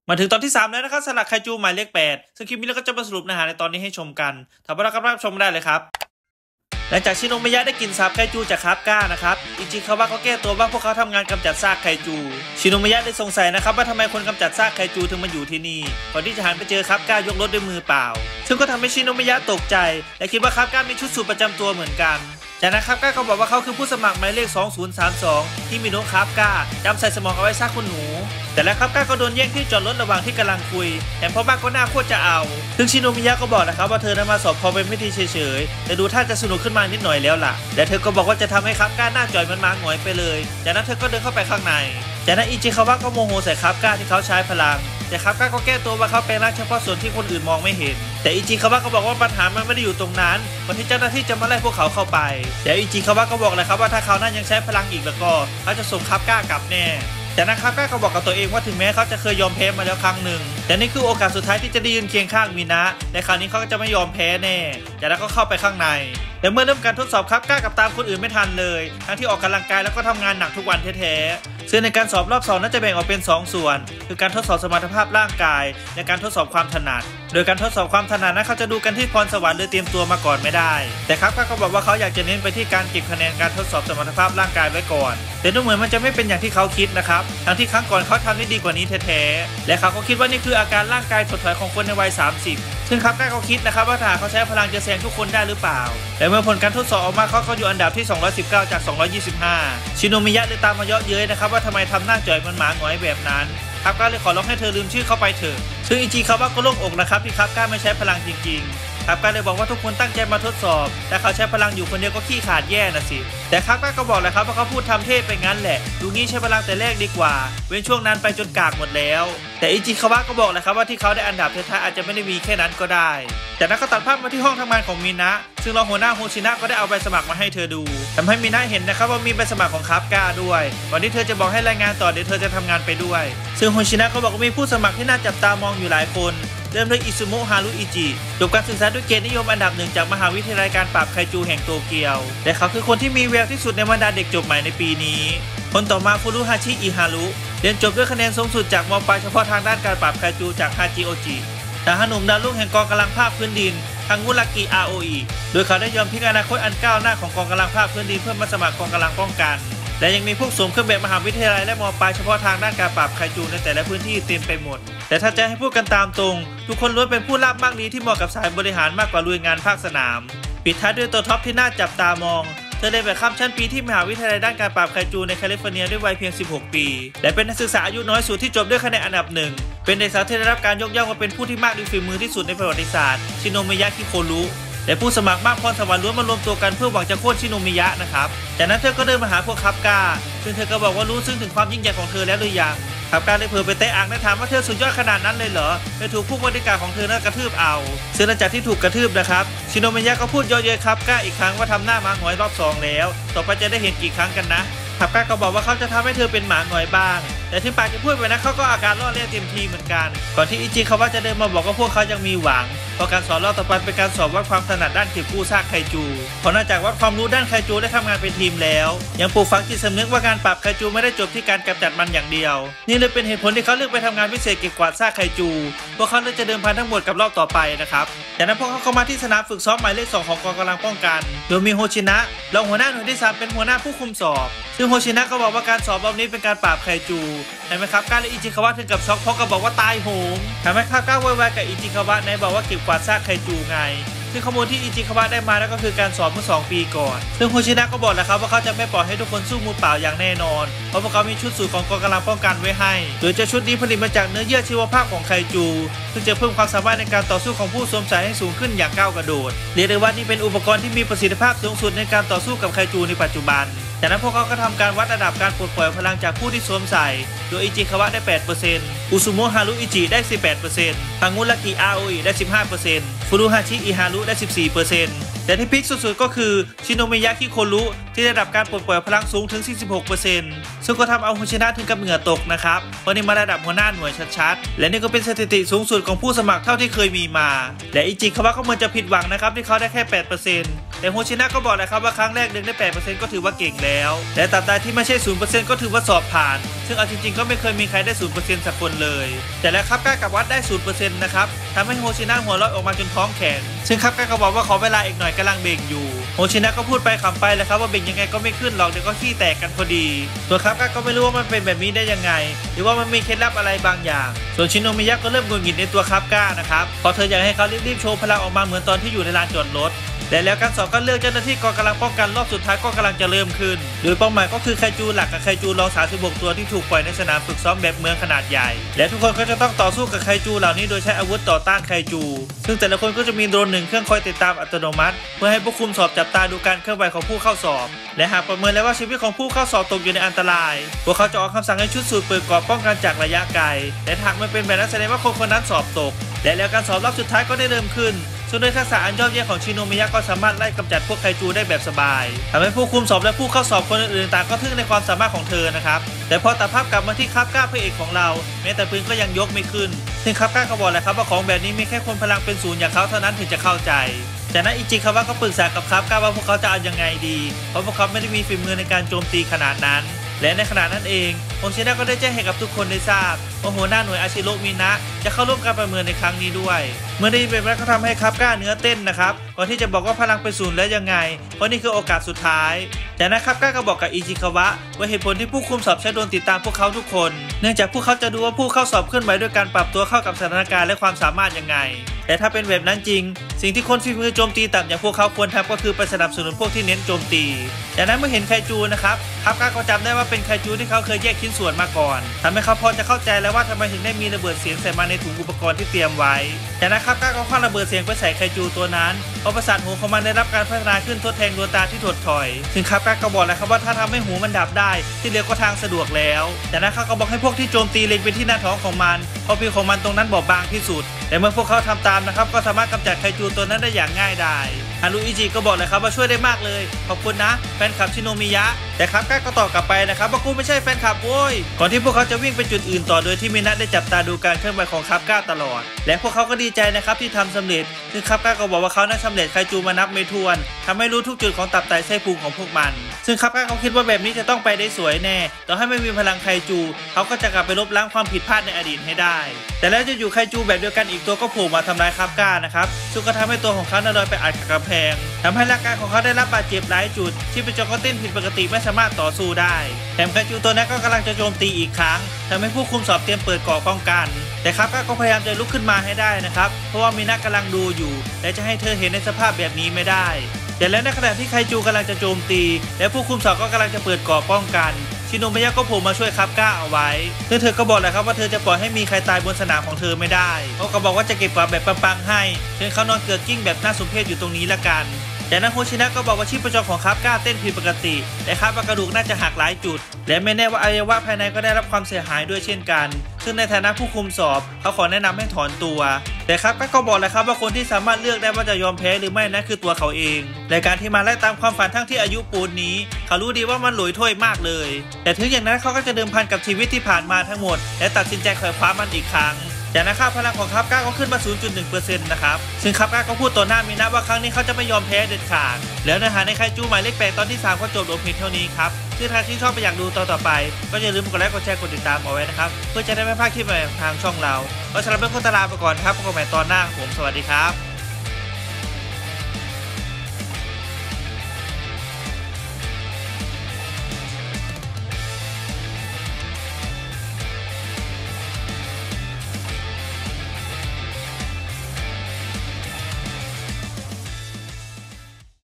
มาถึงตอนที่3แล้วนะครับสลักไคจูหมายเลข8ซึ่งคลิปนี้เราก็จะมาสรุปเนื้อหาในตอนนี้ให้ชมกันถ้าพร้อมแล้วก็รับชมได้เลยครับหลังจากชิโนมิยะได้กินซาบไคจูจากคาบก้านะครับอิจิคาวะก็แก้ตัวว่าพวกเขาทำงานกำจัดซากไคจูชิโนมิยะได้สงสัยนะครับว่าทำไมคนกำจัดซากไคจูถึงมาอยู่ที่นี่ก่อนที่จะหันไปเจอคาบก้ายกรถด้วยมือเปล่าซึ่งก็ทำให้ชิโนมิยะตกใจและคิดว่าคาบก้ามีชุดสูทประจำตัวเหมือนกันจากนั้นคาบก้าก็บอกว่าเขาคือผู้สมัครหมายเลข2032ที่มีโนคาบก้าจำใส่สมองเอาไว้ซะคุณหนูแต่แล้วคาบก้าก็โดนแย่งที่จอดรถระหว่างที่กำลังคุยแถมพ่อบ้านก็น่าโคตรจะเอาซึ่งชิโนมิยะก็บอกนะครับว่าเธอนั้นมาสอบพอเป็นพิธีเฉยๆแต่ดูท่าจะสนุกขึ้นมานิดหน่อยแล้วล่ะและเธอก็บอกว่าจะทำให้คาบก้าหน้าจ่อยมันมาหงอยไปเลยจากนั้นเธอก็เดินเข้าไปข้างในจากนั้นอิจิคาวะก็โมโหใส่คาบก้าที่เขาใช้พลังแต่คาบก้าก็แก้ตัวว่าเขาเป็นร่างเฉพาะส่วนที่คนอื่นมองไม่เห็นแต่อิจิคาวะก็บอกว่าปัญหามันไม่ได้อยู่ตรงนั้นก่อนที่เจ้าหน้าที่จะมาไล่พวกเขาเข้าไปแต่อิจิคาวะก็บอกเลยครับว่าถ้าเขานั้นยังใช้พลังอีกแล้วก็เขาจะส่งคาบก้ากลับแน่แต่นักคาบก้าก็บอกกับตัวเองว่าถึงแม้เขาจะเคยยอมแพ้มาแล้วครั้งหนึ่งแต่นี่คือโอกาสสุดท้ายที่จะได้ยืนเคียงข้างมินะและคราวนี้เขาก็จะไม่ยอมแพ้แน่จากนั้นก็เข้าไปข้างในแต่เมื่อเริ่มการทดสอบคาบก้ากับตามคนอื่นไม่ทันเลยทั้งที่ออกกำลังกายแล้วก็ทำงานหนักทุกวันแท้ๆซึ่งในการสอบรอบ2น่าจะแบ่งออกเป็น2ส่วนคือการทดสอบสมรรถภาพร่างกายและการทดสอบความถนัดโดยการทดสอบความถนัดนั้นเขาจะดูกันที่พรสวรรค์หรือเตรียมตัวมาก่อนไม่ได้แต่คาบก้าก็บอกว่าเขาอยากจะเน้นไปที่การเก็บคะแนนการทดสอบสมรรถภาพร่างกายไว้ก่อนแต่ดูเหมือนมันจะไม่เป็นอย่างที่เขาคิดนะครับทั้งที่ครั้งก่อนเขาทำได้ดีกว่านี้แท้ๆและเขาก็คิดว่านี่คืออาการร่างกายถดถอยของคนในวัย30ซึ่งคาบก้าเขาคิดนะครับว่าถ้าเขาใช้พลังจะแซงทุกคนได้หรือเปล่าแต่เมื่อผลการทดสอบออกมาเขาอยู่อันดับที่219จาก225ชิโนมิยะเลยตามมาเยาะเย้ยนะครับว่าทำไมทำหน้าจ่อยมันหมาหงอยแบบนั้นคาบก้าเลยขอร้องให้เธอลืมชื่อเข้าไปเถอะซึ่งอิจิคาวะก็โล่งอกนะครับที่คาบก้าไม่ใช้พลังจริงๆคาบก้าเลยบอกว่าทุกคนตั้งใจมาทดสอบแต่เขาใช้พลังอยู่คนเดียวก็ขี้ขาดแย่นะสิแต่คาบก้าก็บอกเลยครับว่าเขาพูดทำเทพไปงั้นแหละดูงี้ใช้พลังแต่แรกดีกว่าเว้นช่วงนั้นไปจนกากหมดแล้วแต่อิจิคาวะก็บอกเลยครับว่าที่เขาได้อันดับท้ายๆอาจจะไม่ได้มีแค่นั้นก็ได้แต่นั้นก็ตัดภาพมาที่ห้องทำงานของมินะซึ่งรองหัวหน้าโฮชินะก็ได้เอาใบสมัครมาให้เธอดูทำให้มินะเห็นนะครับว่ามีใบสมัครของคาบก้าด้วยก่อนที่เธอจะบอกให้รายงานต่อเดี๋ยวเธอจะทำงานไปด้วยซึ่งโฮชินะก็บอกว่ามีผู้สมัครที่น่าจับตามองอยู่หลายคนเริ่มด้วยอิซุโมะฮารุอิจิจบการศึกษาด้วยเกรดนิยมอันดับ1จากมหาวิทยาลัยการปราบไคจูแห่งโตเกียวแต่เขาคือคนที่มีแววที่สุดในบรรดาเด็กจบใหม่ในปีนี้คนต่อมาฟุรุฮาชิอิฮารุเรียนจบด้วยคะแนนสูงสุดจากม.ปลายเฉพาะทางด้านการปราบไคจูจากฮาจิโอจิทหารหนุ่มดาวรุ่งแห่งกองกำลังภาคพื้นดินคังุรากิ ROE โดยเขาได้ยอมทิ้งอนาคตอันก้าวหน้าของกองกำลังภาคพื้นดินเพื่อมาสมัครกองกำลังป้องกันและยังมีพวกสวมเครื่องแบบมหาวิทยาลัยและม.ปลายเฉพาะทางด้านการปราบไคจูในแต่ละพื้นที่เต็มไปหมดแต่ถ้าจะให้พูดกันตามตรงทุกคนล้วนเป็นผู้ราบมากดีที่เหมาะกับสายบริหารมากกว่าลุยงานภาคสนามปิดท้ายด้วยตัวท็อปที่น่าจับตามองเธอได้ไปข้ามชั้นปีที่มหาวิทยาลัยด้านการปราบไคจูในแคลิฟอร์เนียด้วยวัยเพียง16ปีและเป็นนักศึกษาอายุน้อยสุดที่จบด้วยคะแนนอันดับ1เป็นเด็กสาวที่ได้รับการยกย่องว่าเป็นผู้ที่มากด้วยฝีมือที่สุดในประวัติศาสตร์ชิโนมิยะคิโครุและผู้สมัครมากพรสวรรค์ล้วนมารวมตัวกันเพื่อหวังจะโค่นชิโนมิยะนะครับจากนั้นเธอก็เดินมาหาพวกคาบก้าซึ่งเธอก็บอกว่ารู้ซึ่งถึงความยิ่งใหญ่ของเธอแล้วหรือยังคาบก้าเลยเผลอไปเตะอ่างและถามว่าเธอสุดยอดขนาดนั้นเลยเหรอเลยถูกผู้บริการของเธอนั้นกระทืบเอาซึ่งหลังจากที่ถูกกระทืบนะครับชิโนมิยะก็พูดเยาะเย้ยคาบก้าอีกครั้งว่าทำหน้าหมาหงอยรอบ2แล้วต่อไปจะได้เห็นกี่ครั้งกันนะคาบก้าก็บอกว่าเขาจะทำให้เธอเป็นหมาหงอยบ้างแต่ถึงปากจะพูดไปนะเขาก็อาการล่อเล่นเต็มทีเหมือนกันก่อนที่อิจิคาวะจะเดินมาบอกว่าพวกเขายังมีหวังเพราะการสอบรอบต่อไปเป็นการสอบวัดความถนัดด้านเก็บกู้ซากไคจูเพราะนอกจากวัดความรู้ด้านไคจูได้ทำงานเป็นทีมแล้วยังปลูกฝังจิตสำนึกว่าการปราบไคจูไม่ได้จบที่การกำจัดมันอย่างเดียวนี่เลยเป็นเหตุผลที่เขาเลือกไปทำงานพิเศษเก็บกวาดซากไคจูพวกเขาเลยจะเดิมพันทั้งหมดกับรอบต่อไปนะครับจากนั้นพวกเขาเข้ามาที่สนามฝึกซ้อมหมายเลข2ของกองกำลังป้องกันโดยมีโฮชินะรองหัวหน้าหน่วยที่3เป็นหัวหน้าผู้คุมสอบซึ่งโฮชินะก็บอกว่าการสอบรอบนี้เป็นการปราบไคจูเห็นไหมครับการและอิจิคาวะถึงกับช็อกเพราะก็บอกว่าตายโหงทำให้คาบก้าวุ่นวายกับอิจิคาวะในบอกว่าเก็บกวาดซากไคจูไงซึ่งข้อมูลที่อิจิคาวะได้มาแล้วก็คือการสอบเมื่อ2 ปีก่อนซึ่งโฮชินะก็บอกแล้วครับว่าเขาจะไม่ปล่อยให้ทุกคนสู้มือเปล่าอย่างแน่นอนเพราะพวกเขามีชุดสูทของกองกำลังป้องกันไว้ให้โดยจะชุดนี้ผลิตมาจากเนื้อเยื่อชีวภาพของไคจูซึ่งจะเพิ่มความสามารถในการต่อสู้ของผู้สวมใส่ให้สูงขึ้นอย่างก้าวกระโดดเรียกได้ว่านี่เป็นอุปกรณ์ที่มีประสิทธิภาพสูงสุดในการต่อสู้กับไคจูในปัจจุบันจากนั้นพวกเขาก็ทำการวัดระดับการปลดปล่อยพลังจากผู้ที่สวมใส่โดยอิจิคาวะได้ 8% อุซุโมะฮารุอิจิได้ 18% คังุรากิ ROE ได้ 15% ฟุรุฮาชิอิฮารุได้ 14% แต่แต่ที่พีคสุดๆก็คือชิโนมิยะคิโครุที่ได้รับการปลดปล่อยพลังสูงถึง 46% ซึ่งก็ทำเอาโฮชินะถึงกับเหงื่อตกนะครับเพราะนี่มาระดับหัวหน้าหน่วยชัดๆและนี่ก็เป็นสถิติสูงสุดของผู้สมัครเท่าที่เคยมีมาและอิจิคาวะก็เหมือนจะผิดหวังนะครับที่เขาได้แค่ 8% แต่โฮชินะก็บอกนะครับว่าครั้งแรกดึงได้ 8% ก็ถือว่าเก่งแล้วและตราบใดที่ไม่ใช่ 0% ก็ถือว่าสอบผ่านซึ่งเอาจริงๆก็ไม่เคยมีใครได้ 0% สักคนเลยแต่แล้วครับก้ากับวัดได้ 0% นะครับทำให้โฮชินะหัวเราะออกมาจนท้องแข็งซึ่งครับก้าก็บอกว่าขอเวลาอีกหน่อยกำลังเบ่งอยู่โฮชินะก็พูดไปขำไปเลยครับว่าเบ่งยังไงก็ไม่ขึ้นหรอกเดี๋ยวก็ขี้แตกกันพอดีส่วนครับก้าก็ไม่รู้ว่ามันเป็นแบบนี้ได้ยังไงหรือว่ามันมีเคล็ดลับอะไรบางอย่างส่วนชิโนมิยะก็เริ่มหงุดหงิดในตัวครับก้านะครับเพราะเธออยากให้เขารีบๆโชว์พลังออกมาเหมือนตอนที่อยู่ในลานจอดรถและแล้วการสอบคัดเลือกเจ้าหน้าที่กองกำลังป้องกันรอบสุดท้ายก็กำลังจะเริ่มขึ้นโดยเป้าหมายก็คือไคจูหลักกับไคจูรอง36ตัวที่ถูกปล่อยในสนามฝึกซ้อมแบบเมืองขนาดใหญ่และทุกคนก็จะต้องต่อสู้กับไคจูเหล่านี้โดยใช้อาวุธต่อต้านไคจูซึ่งแต่ละคนก็จะมีโดรน1เครื่องคอยติดตามอัตโนมัติเพื่อให้ผู้คุมสอบจับตาดูการเคลื่อนไหวของผู้เข้าสอบและหากประเมินแล้วว่าชีวิตของผู้เข้าสอบตกอยู่ในอันตรายพวกเขาจะออกคำสั่งให้ชุดสูตรเปิดกรอบป้องกันจากระยะไกลแต่หากไม่เป็นแบบนั้นแสดงว่าคนนั้นสอบตกและแล้วการสอบรอบสุดท้ายก็ได้เริ่มขึ้นส่วนด้วยทักษะอันยอดเยี่ยมของชิโนมิยะก็สามารถไล่กำจัดพวกไคจูได้แบบสบายทำให้ผู้คุมสอบและผู้เข้าสอบคนอื่นๆต่างก็ทึ่งในความสามารถของเธอนะครับแต่พอตัดภาพกลับมาที่ครับก้าพระเอกของเราแม้แต่ปืนก็ยังยกไม่ขึ้นซึ่งครับก้าก็บอกแหละครับว่าของแบบนี้มีแค่คนพลังเป็นศูนย์อย่างเขาเท่านั้นถึงจะเข้าใจจากนั้นอิจิคาวะก็ปรึกษากับครับก้าว่าพวกเขาจะเอายังไงดีเพราะพวกเขาไม่ได้มีฝีมือในการโจมตีขนาดนั้นและในขณะนั้นเองโฮชินะก็ได้แจ้งให้กับทุกคนได้ทราบว่าหัวหน้าหน่วยอาชิโรมินะจะเข้าร่วมการประเมินในครั้งนี้ด้วยเมื่อได้ยินแบบนั้นก็ทำให้ครับก้าเนื้อเต้นนะครับก่อนที่จะบอกว่าพลังเป็นศูนย์แล้วยังไงเพราะนี่คือโอกาสสุดท้ายจากนั้นครับก้าก็บอกกับอิจิคาวะว่าเหตุผลที่ผู้คุมสอบใช้โดรนติดตามพวกเขาทุกคนเนื่องจากพวกเขาจะดูว่าผู้เข้าสอบเคลื่อนไหวด้วยการปรับตัวเข้ากับสถานการณ์และความสามารถยังไงแต่ถ้าเป็นแบบนั้นจริงสิ่งที่คนฝีมือโจมตีต่ำอย่างพวกเขาควรทำก็คือไปสนับสนุนพวกที่เน้นโจมตีจากนั้นเมื่อเห็นไคจูนะครับครับก้าก็จำได้ว่าเป็นไคจูที่เขาเคยแยกชิ้นส่วนมาก่อนทำให้เขาพอจะเข้าใจแล้วว่าทำไมถึงได้มีระเบิดเสียงใส่มาในถุงอุปกรณ์ที่เตรียมไว้จากนั้นครับก้าก็คว้างระเบิดเสียงไปใส่ไคจูตัวนั้นเพราะประสาทหูของมันได้รับการพัฒนาขึ้นทดแทนดวงตาที่ถดถอยซึ่งครับก้าก็บอกแล้วครับว่าถ้าทำให้หูมันดับได้ที่เหลือก็ทางสะดวกแล้วจากนั้นเขาก็บอกให้พวกที่โจมตีเล็งไปที่หน้าท้องของมันเพราะผิวของมันตรงนั้นบอบบางที่สุดแต่เมื่อพวกเขาทำตามนะครับก็สามารถกำจัดไคจูตัวนั้นได้อย่างง่ายดายฮารุอิจิก็บอกเลยครับว่าช่วยได้มากเลยขอบคุณนะแฟนคลับชิโนมิยะแต่ครับก้าก็ตอบกลับไปนะครับว่ากูไม่ใช่แฟนคลับโว้ยก่อนที่พวกเขาจะวิ่งไปจุดอื่นต่อโดยที่มินะได้จับตาดูการเคลื่อนไหวของครับก้าตลอดและพวกเขาก็ดีใจนะครับที่ทำสำเร็จซึ่งครับก้าก็บอกว่าเขานั้นสำเร็จไคจูมานับไม่ถ้วนทำให้รู้ทุกจุดของตับไตไส้พุงของพวกมันซึ่งครับก้าเขาคิดว่าแบบนี้จะต้องไปได้สวยแน่ต่อให้ไม่มีพลังไคจูเขาก็จะกลับไปลบล้างความผิดพลาดในอดีตให้ได้แต่แล้วจะอยู่ไคจูแบบเดียวกันอีกตัวก็โผล่มาทำร้ายครับก้านะครับซึ่งก็ทำให้ตัวของเขาลอยไปอัดกับกำแพงทำให้ร่างกายของเขาได้รับบาดเจ็บหลายจุดที่เป็นจอก็เต้นผิดปกติไม่สามารถต่อสู้ได้แถมไคจูตัวนั้นก็กำลังจะโจมตีอีกครั้งทำให้ผู้คุมสอบเตรียมเปิดเกราะป้องกันแต่ครับก็พยายามจะลุกขึ้นมาให้ได้นะครับเพราะว่ามินะกำลังดูอยู่และจะให้เธอเห็นในสภาพแบบนี้ไม่ได้แต่แล้วในขณะที่ไคจูกำลังจะโจมตีและผู้คุมสอบก็กำลังจะเปิดเกราะป้องกันชิโนมิยะก็โผล่มาช่วยครับก้าเอาไว้ซึ่งเธอก็บอกแหละครับว่าเธอจะปล่อยให้มีใครตายบนสนามของเธอไม่ได้เขาก็บอกว่าจะเก็บกวาดแบบปังๆให้เชิญเขานอนเกลือกกิ้งแบบน่าสมเพชอยู่ตรงนี้ละกันจากนั้นโฮชินะก็บอกว่าชีพจรของครับก้าเต้นผิดปกติและคาดว่ากระดูกน่าจะหักหลายจุดและไม่แน่ว่าอวัยวะภายในก็ได้รับความเสียหายด้วยเช่นกันซึ่งในฐานะผู้คุมสอบเขาขอแนะนำให้ถอนตัวแต่ครับก็บอกเลยครับว่าคนที่สามารถเลือกได้ว่าจะยอมแพ้หรือไม่นั่นคือตัวเขาเองในการที่มาไล่ตามความฝันทั้งที่อายุปูนนี้เขารู้ดีว่ามันหลุยถ้วยมากเลยแต่ถึงอย่างนั้นเขาก็จะเดิมพันกับชีวิตที่ผ่านมาทั้งหมดและตัดสินใจขวามันอีกครั้งจากนั้นค่าพลังของครับก้าก็ขึ้นมา 0.1% นะครับซึ่งครับก้าก็พูดต่อหน้ามินะว่าครั้งนี้เขาจะไม่ยอมแพ้เด็ดขาดแล้วเนื้อหาในไคจูหมายเลข8ตอนที่3ก็จบลงเพียงเท่านี้ครับซึ่งถ้าที่ชอบไปอยากดูตอนต่อไปก็อย่าลืมกดไลค์กดแชร์กดติดตามเอาไว้นะครับเพื่อจะได้ไม่พลาดคลิปใหม่ทางช่องเราก็สำหรับเรื่องคนตลาดไปก่อนครับพบกันใหม่ตอนหน้าผมสวัสดีครับ